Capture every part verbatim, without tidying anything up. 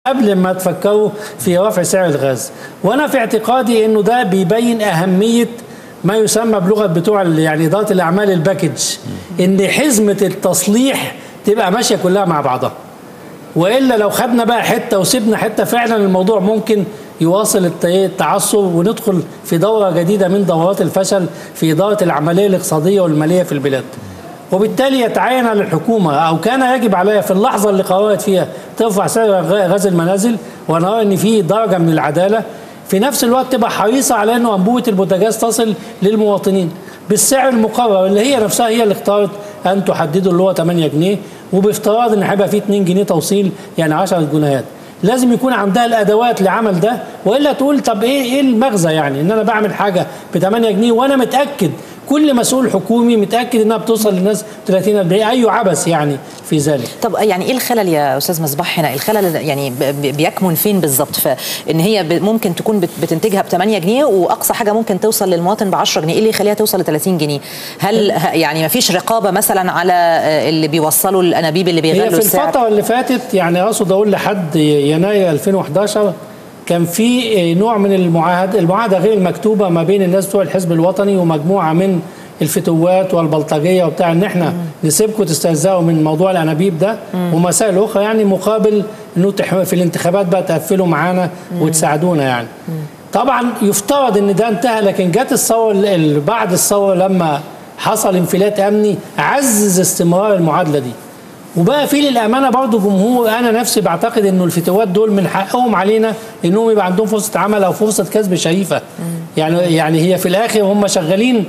قبل ما تفكروا في رفع سعر الغاز. وانا في اعتقادي انه ده بيبين اهميه ما يسمى بلغه بتوع يعني اداره الاعمال الباكج، ان حزمه التصليح تبقى ماشيه كلها مع بعضها. والا لو خدنا بقى حته وسيبنا حته فعلا الموضوع ممكن يواصل التعثر وندخل في دوره جديده من دورات الفشل في اداره العمليه الاقتصاديه والماليه في البلاد. وبالتالي يتعين على الحكومه او كان يجب عليها في اللحظه اللي قررت فيها ترفع سعر غاز المنازل، وانا ارى ان في درجه من العداله، في نفس الوقت تبقى حريصه على انه انبوبه البوتاجاز تصل للمواطنين بالسعر المقرر اللي هي نفسها هي اللي اختارت ان تحدده اللي هو ثمانية جنيه، وبافتراض ان هيبقى فيه اتنين جنيه توصيل يعني عشرة جنيهات. لازم يكون عندها الادوات لعمل ده، والا تقول طب ايه ايه المغزى يعني ان انا بعمل حاجه ب ثمانية جنيه وانا متاكد كل مسؤول حكومي متاكد انها بتوصل للناس ثلاثين أربعين، اي عبث يعني في ذلك. طب يعني ايه الخلل يا استاذ مصباح هنا؟ الخلل يعني بيكمن فين بالظبط؟ فان هي ممكن تكون بتنتجها ب ثمانية جنيه واقصى حاجه ممكن توصل للمواطن ب عشرة جنيه، ايه اللي يخليها توصل ل ثلاثين جنيه؟ هل يعني ما فيش رقابه مثلا على اللي بيوصلوا الانابيب اللي بيغلوا السعر؟ هي في الفتره اللي فاتت يعني اقصد اقول لحد يناير ألفين وأحد عشر كان في نوع من المعاهده المعاهده غير المكتوبه ما بين الناس بتوع الحزب الوطني ومجموعه من الفتوات والبلطجيه وبتاع ان احنا نسيبكم تستهزئوا من موضوع الانابيب ده ومسائل اخرى، يعني مقابل انه في الانتخابات بقى تقفلوا معانا وتساعدونا يعني. مم. طبعا يفترض ان ده انتهى، لكن جت الثوره بعد الثوره لما حصل انفلات امني عزز استمرار المعادله دي. وبقى في للامانه برضه جمهور، انا نفسي بعتقد انه الفتوات دول من حقهم علينا انهم يبقى عندهم فرصه عمل او فرصه كسب شريفه. مم. يعني يعني هي في الاخر هم شغالين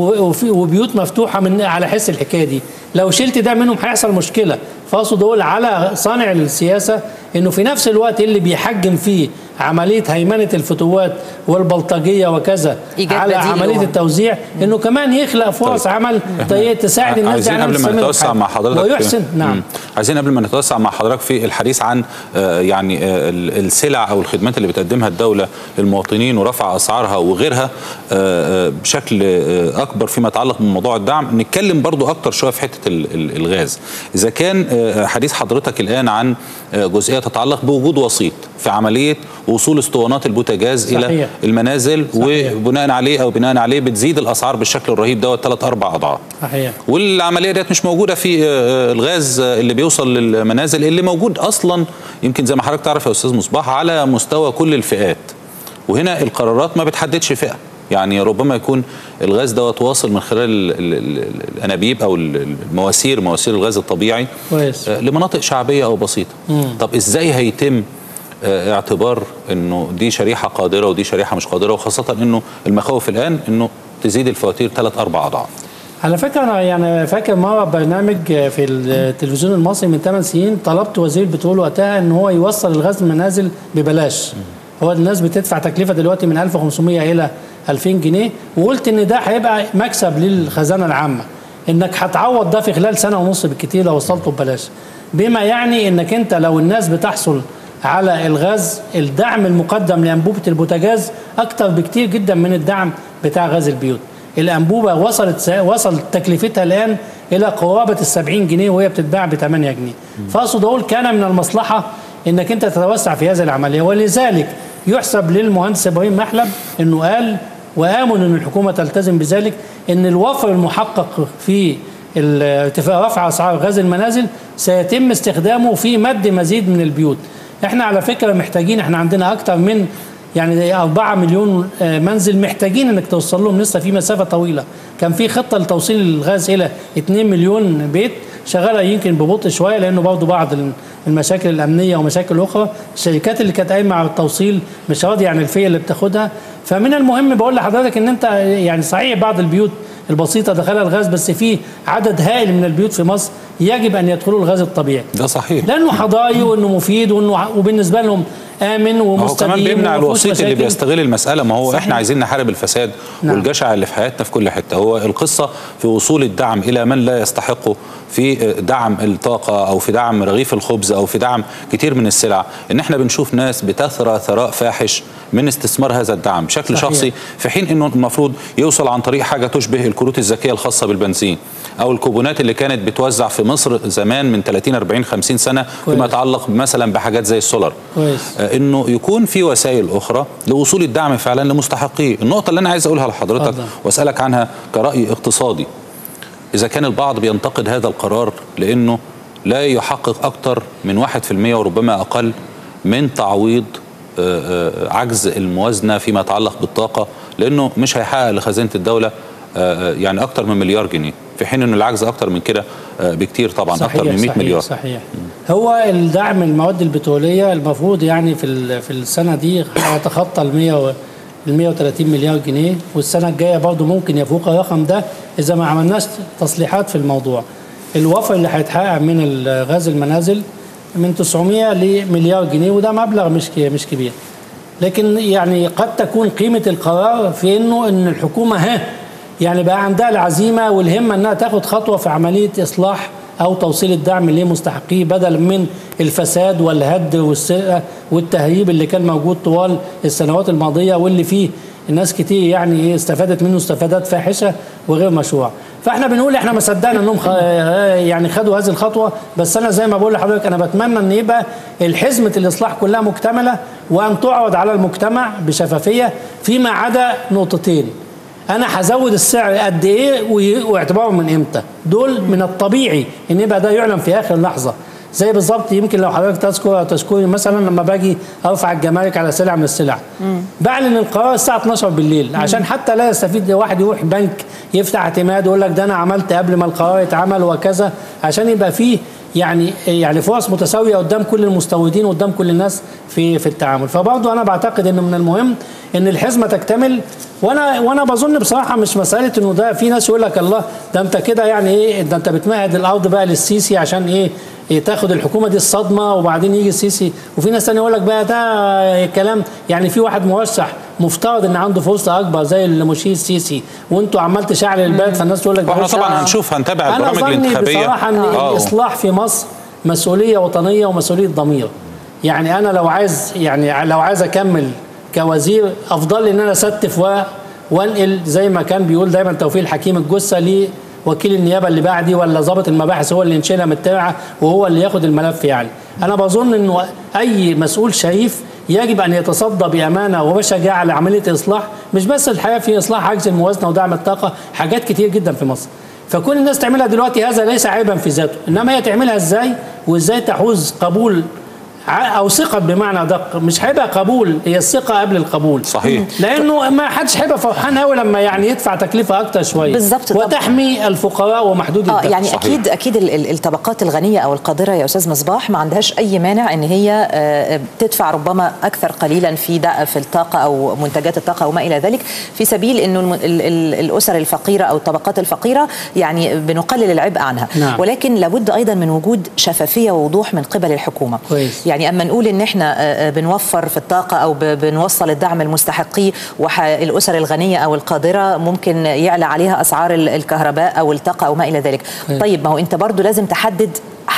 وبيوت مفتوحه من على حس الحكايه دي، لو شلت ده منهم هيحصل مشكله. فاقصد اقول على صانع السياسه انه في نفس الوقت اللي بيحجم فيه عمليه هيمنه الفتوات والبلطجيه وكذا على عمليه التوزيع، انه كمان يخلق فرص طيب. عمل تساعد الناس عايزين قبل ما نتوسع مع حضرتك ويحسن نعم مم. عايزين قبل ما نتوسع مع حضرتك في الحديث عن آه يعني آه السلع او الخدمات اللي بتقدمها الدوله للمواطنين ورفع اسعارها وغيرها آه بشكل آه اكبر فيما يتعلق بموضوع الدعم، نتكلم برضو اكتر شويه في حته الغاز. اذا كان آه حديث حضرتك الان عن آه جزئيه تتعلق بوجود وسيط في عمليه وصول اسطوانات البوتاجاز صحيح. الى المنازل صحيح. وبناء عليه او بناء عليه بتزيد الاسعار بالشكل الرهيب دوت ثلاث اربع اضعاف. صحيح. والعمليه ديت مش موجوده في الغاز اللي بيوصل للمنازل اللي موجود اصلا يمكن زي ما حضرتك تعرف يا استاذ مصباح على مستوى كل الفئات. وهنا القرارات ما بتحددش فئه، يعني ربما يكون الغاز دوت واصل من خلال الانابيب او المواسير مواسير الغاز الطبيعي كويس. لمناطق شعبيه او بسيطه. مم. طب ازاي هيتم اعتبار انه دي شريحه قادره ودي شريحه مش قادره، وخاصه انه المخاوف الان انه تزيد الفواتير ثلاث اربع اضعاف؟ على فكره انا يعني فاكر مره برنامج في التلفزيون المصري من ثمان سنين طلبت وزير البترول وقتها ان هو يوصل الغاز المنازل ببلاش. هو الناس بتدفع تكلفه دلوقتي من ألف وخمسمية الى ألفين جنيه، وقلت ان ده هيبقى مكسب للخزانه العامه، انك هتعوض ده في خلال سنه ونص بالكتير لو وصلته ببلاش، بما يعني انك انت لو الناس بتحصل على الغاز الدعم المقدم لانبوبه البوتاجاز اكتر بكتير جدا من الدعم بتاع غاز البيوت. الانبوبه وصلت وصل تكلفتها الان الى قرابه ال سبعين جنيه وهي بتتباع ب ثمانية جنيه. فاقصد اقول كان من المصلحه انك انت تتوسع في هذه العمليه، ولذلك يحسب للمهندس ابراهيم محلب انه قال وامن ان الحكومه تلتزم بذلك ان الوفر المحقق في ارتفاع رفع اسعار غاز المنازل سيتم استخدامه في مد مزيد من البيوت. احنا على فكره محتاجين، احنا عندنا اكتر من يعني أربعة مليون منزل محتاجين انك توصل لهم لسه في مسافه طويله. كان في خطه لتوصيل الغاز الى اتنين مليون بيت شغاله يمكن ببطء شويه لانه برضه بعض المشاكل الامنيه ومشاكل اخرى، الشركات اللي كانت قايمه على التوصيل مش راضيه عن الفئه اللي بتاخدها. فمن المهم بقول لحضرتك ان انت يعني صحيح بعض البيوت البسيطه دخلها الغاز، بس في عدد هائل من البيوت في مصر يجب ان يدخلوا الغاز الطبيعي. ده صحيح. لانه حضاري وانه مفيد وانه وبالنسبه لهم امن ومستديم. هو كمان بيمنع الوسيط اللي بيستغل المساله، ما هو صحيح. احنا عايزين نحارب الفساد نعم. والجشع اللي في حياتنا في كل حته. هو القصه في وصول الدعم الى من لا يستحقه في دعم الطاقة أو في دعم رغيف الخبز أو في دعم كتير من السلع، إن احنا بنشوف ناس بتثرى ثراء فاحش من استثمار هذا الدعم بشكل صحيح. شخصي، في حين إنه المفروض يوصل عن طريق حاجة تشبه الكروت الذكية الخاصة بالبنزين أو الكوبونات اللي كانت بتوزع في مصر زمان من ثلاثين أربعين خمسين سنة فيما يتعلق مثلا بحاجات زي السولار. كويس. إنه يكون في وسائل أخرى لوصول الدعم فعلا لمستحقيه. النقطة اللي أنا عايز أقولها لحضرتك وأسألك عنها كرأي اقتصادي، إذا كان البعض بينتقد هذا القرار لأنه لا يحقق أكثر من واحد في المئة وربما أقل من تعويض عجز الموازنة فيما يتعلق بالطاقة، لأنه مش هيحقق لخزينة الدولة يعني أكثر من مليار جنيه، في حين أن العجز أكثر من كده بكتير طبعا، أكثر من مئة مليار. صحيح. هو الدعم المواد البترولية المفروض يعني في في السنة دي هيتخطى ال مئة وثلاثين مليار جنيه، والسنة الجاية برضه ممكن يفوق الرقم ده إذا ما عملناش تصليحات في الموضوع. الوفر اللي هيتحقق من غاز المنازل من تسعمئة لمليار جنيه، وده مبلغ مش مش كبير. لكن يعني قد تكون قيمة القرار في إنه إن الحكومة ها يعني بقى عندها العزيمة والهمة إنها تاخد خطوة في عملية إصلاح أو توصيل الدعم لمستحقيه، بدل من الفساد والهد والسرقة والتهريب اللي كان موجود طوال السنوات الماضية، واللي فيه الناس كتير يعني استفادت منه استفادات فاحشة وغير مشروعة. فاحنا بنقول احنا ما صدقنا انهم يعني خدوا هذه الخطوة، بس انا زي ما بقول لحضرتك انا بتمنى ان يبقى الحزمة الإصلاح كلها مكتملة، وأن تعرض على المجتمع بشفافية، فيما عدا نقطتين. أنا هزود السعر قد إيه واعتباره من إمتى؟ دول من الطبيعي إن يبقى ده يعلن في آخر لحظة. زي بالظبط يمكن لو حضرتك تذكر تذكري مثلا لما باجي ارفع الجمارك على سلعه من السلع، بعلن القرار الساعه اتناشر بالليل عشان حتى لا يستفيد واحد يروح بنك يفتح اعتماد ويقول لك ده انا عملت قبل ما القرار يتعمل وكذا، عشان يبقى فيه يعني يعني فرص متساويه قدام كل المستوردين وقدام كل الناس في في التعامل. فبرضه انا بعتقد انه من المهم ان الحزمه تكتمل، وانا وانا بظن بصراحه مش مساله انه ده في ناس يقول لك الله ده انت كده يعني ايه، ده انت بتمهد الارض بقى للسيسي عشان ايه تاخد الحكومه دي الصدمه وبعدين يجي السيسي، وفي ناس ثانيه يقول لك بقى ده كلام يعني في واحد مرشح مفترض ان عنده فرصه اكبر زي اللي مشير السيسي وانتوا عمال تشعل البلد، فالناس تقول لك واحنا طبعا هنشوف هنتابع البرامج الانتخابيه. انا بصراحه ان آه. الاصلاح في مصر مسؤوليه وطنيه ومسؤوليه ضمير. يعني انا لو عايز يعني لو عايز اكمل كوزير افضل لي ان انا استف وانقل زي ما كان بيقول دايما توفيق الحكيم الجثه لي وكيل النيابه اللي بعدي ولا ضابط المباحث هو اللي ينشلها من التبعه وهو اللي ياخد الملف. يعني انا بظن انه اي مسؤول شريف يجب ان يتصدى بامانه وبشجاعه لعمليه اصلاح، مش بس الحقيقه في اصلاح عجز الموازنه ودعم الطاقه، حاجات كتير جدا في مصر. فكل الناس تعملها دلوقتي هذا ليس عيبا في ذاته، انما هي تعملها ازاي وازاي تحوز قبول او ثقه بمعنى دق، مش هيبقى قبول، هي الثقه قبل القبول. صحيح. لانه ما حدش هيبقى فرحان قوي لما يعني يدفع تكلفه اكتر شويه بالظبط، وتحمي الفقراء ومحدود الدخل. اه يعني صحيح. اكيد اكيد الطبقات الغنيه او القادره يا استاذ مصباح ما عندهاش اي مانع ان هي تدفع ربما اكثر قليلا في في الطاقه او منتجات الطاقه وما الى ذلك، في سبيل انه الاسر الفقيره او الطبقات الفقيره يعني بنقلل العبء عنها. نعم. ولكن لابد ايضا من وجود شفافيه ووضوح من قبل الحكومه. كويس. يعني يعني اما نقول ان احنا بنوفر في الطاقه او بنوصل الدعم المستحقيه والاسر الغنيه او القادره ممكن يعلى عليها اسعار الكهرباء او الطاقه او ما الى ذلك. طيب ما هو انت برضو لازم تحدد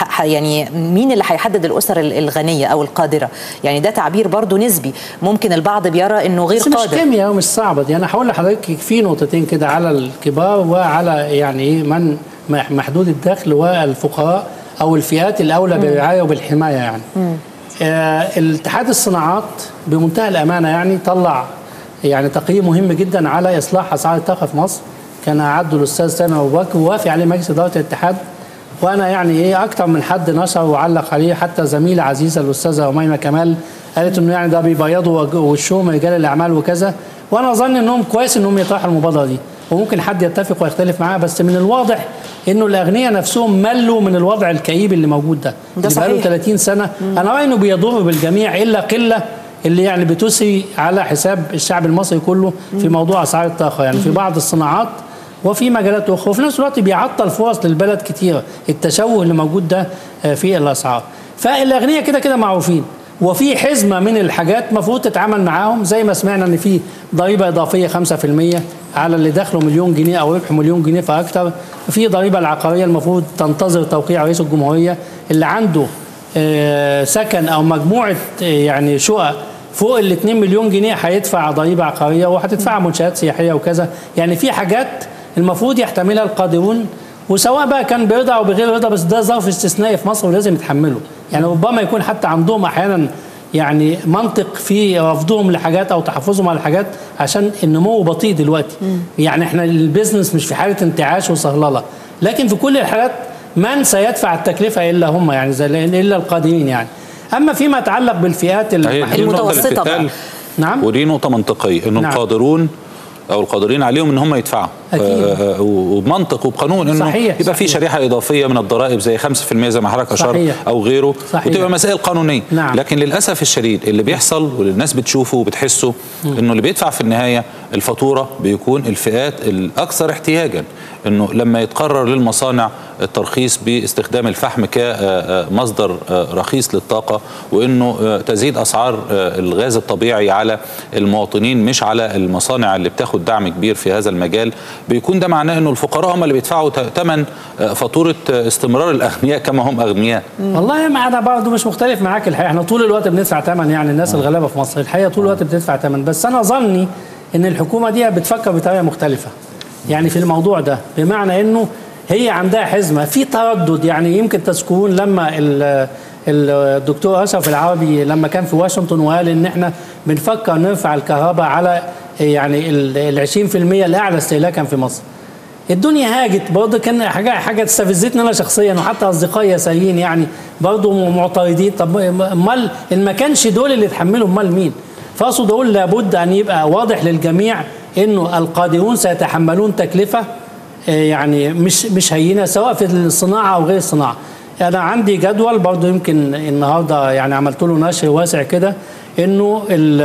يعني مين اللي هيحدد الاسر الغنيه او القادره، يعني ده تعبير برضو نسبي، ممكن البعض بيرى انه غير قادر. مش كيمياء ومش صعبه دي. انا هقول لحضرتك في نقطتين كده على الكبار وعلى يعني من محدود الدخل والفقراء او الفئات الاولى بالرعايه وبالحمايه. يعني آه الاتحاد الصناعات بمنتهى الامانه يعني طلع يعني تقييم مهم جدا على اصلاح اسعار الطاقه في مصر، كان اعده الاستاذ سامي ابو بكر ووافق عليه مجلس اداره الاتحاد، وانا يعني ايه اكتر من حد نشر وعلق عليه، حتى زميله عزيزه الاستاذه اميمه كمال قالت انه يعني ده بيبيضوا وشهم رجال الاعمال وكذا، وانا اظن انهم كويس انهم يطرحوا المبادره دي، وممكن حد يتفق ويختلف معاها، بس من الواضح انه الاغنياء نفسهم ملوا من الوضع الكئيب اللي موجود ده، ده اللي بقاله ثلاثين سنه. مم. انا رايي انه بيضر بالجميع الا قله اللي يعني بتسري على حساب الشعب المصري كله في موضوع اسعار الطاقه، يعني في بعض الصناعات وفي مجالات اخرى، وفي نفس الوقت بيعطل فرص للبلد كتيره، التشوه اللي موجود ده في الاسعار. فالاغنياء كده كده معروفين، وفي حزمه من الحاجات المفروض تتعامل معاهم، زي ما سمعنا ان في ضريبه اضافيه خمسة في المية على اللي دخله مليون جنيه او ربحه مليون جنيه فاكثر. في ضريبه العقاريه المفروض تنتظر توقيع رئيس الجمهوريه. اللي عنده سكن او مجموعه يعني شقق فوق ال اتنين مليون جنيه هيدفع ضريبه عقاريه، وهتدفع منشات سياحيه وكذا. يعني في حاجات المفروض يحتملها القادرون، وسواء بقى كان برضا او بغير رضا، بس ده ظرف استثنائي في مصر ولازم يتحمله. يعني ربما يكون حتى عندهم احيانا يعني منطق في رفضهم لحاجات او تحفظهم على حاجات عشان النمو بطيء دلوقتي. م. يعني احنا البيزنس مش في حاله انتعاش وصهلله، لكن في كل الحالات من سيدفع التكلفه الا هم، يعني زي الا القادرين يعني. اما فيما يتعلق بالفئات المتوسطه بقى، نعم، ودي نقطه منطقيه انه نعم. القادرون او القادرين عليهم ان هم يدفعوا آه وبمنطق وبقانون انه صحيح يبقى في شريحه اضافيه من الضرائب زي خمسة في المية زي ما حضرتك اشرت او غيره، صحيح. وتبقى مسائل قانونيه. نعم. لكن للاسف الشديد اللي بيحصل واللي الناس بتشوفه وبتحسه انه اللي بيدفع في النهايه الفاتوره بيكون الفئات الاكثر احتياجا. انه لما يتقرر للمصانع الترخيص باستخدام الفحم كمصدر رخيص للطاقه، وانه تزيد اسعار الغاز الطبيعي على المواطنين مش على المصانع اللي بتاخد دعم كبير في هذا المجال، بيكون ده معناه انه الفقراء هم اللي بيدفعوا ثمن فاتوره استمرار الاغنياء كما هم اغنياء. والله ما انا برضه مش مختلف معاك الحقيقه، احنا طول الوقت بندفع ثمن، يعني الناس الغلابه في مصر الحقيقه طول الوقت بتدفع ثمن، بس انا ظني ان الحكومه دي بتفكر بطريقه مختلفه يعني في الموضوع ده، بمعنى انه هي عندها حزمه في تردد. يعني يمكن تذكرون لما الدكتور اشرف العربي لما كان في واشنطن وقال ان احنا بنفكر نرفع الكهرباء على يعني ال عشرين في المية الاعلى استهلاكا في مصر. الدنيا هاجت برضه، كان حاجه حاجه استفزتني انا شخصيا وحتى اصدقائي يساريين يعني برضه معترضين. طب امال ان ما كانش دول اللي يتحملوا امال مين؟ فاقصد اقول لابد ان يبقى واضح للجميع انه القادرون سيتحملون تكلفه يعني مش مش هينه، سواء في الصناعه او غير الصناعه. انا عندي جدول برضه يمكن النهارده يعني عملت له نشر واسع كده، انه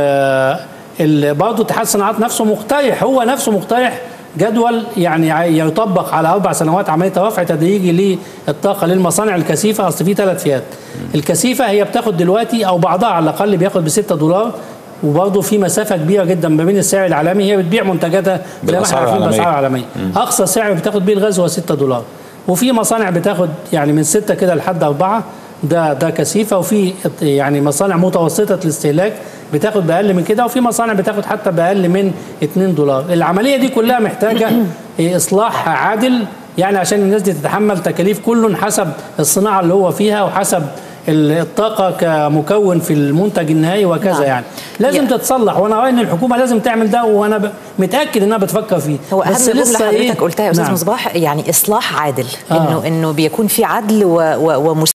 ال برضه اتحاد الصناعات نفسه مقترح، هو نفسه مقترح جدول يعني يطبق على اربع سنوات عمليه رفع تدريجي للطاقه للمصانع الكثيفه. اصل في ثلاث فئات، الكثيفه هي بتاخد دلوقتي او بعضها على الاقل بياخد ب ستة دولار، وبرضه في مسافه كبيره جدا ما بين السعر العالمي، هي بتبيع منتجاتها زي ما احنا عارفين باسعار عالميه. اقصى سعر بتاخد بيه الغاز هو ستة دولار، وفي مصانع بتاخد يعني من ستة كده لحد أربعة، ده ده كثيفه، وفي يعني مصانع متوسطه الاستهلاك بتاخد باقل من كده، وفي مصانع بتاخد حتى باقل من اتنين دولار. العمليه دي كلها محتاجه اصلاح عادل يعني عشان الناس دي تتحمل تكاليف كل حسب الصناعه اللي هو فيها وحسب الطاقه كمكون في المنتج النهائي وكذا. نعم. يعني لازم يعني تتصلح، وانا رايي ان الحكومه لازم تعمل ده، وانا متاكد انها بتفكر فيه. هو اهم جمله حضرتك إيه؟ قلتها يا استاذ نعم. مصباح، يعني اصلاح عادل. آه. انه انه بيكون في عدل و, و